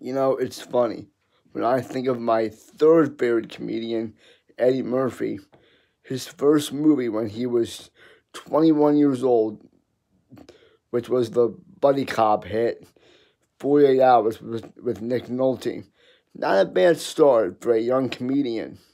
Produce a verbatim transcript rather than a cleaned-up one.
You know, it's funny. When I think of my third favorite comedian, Eddie Murphy, his first movie when he was twenty-one years old, which was the buddy cop hit, forty-eight hours with, with Nick Nolte. Not a bad start for a young comedian.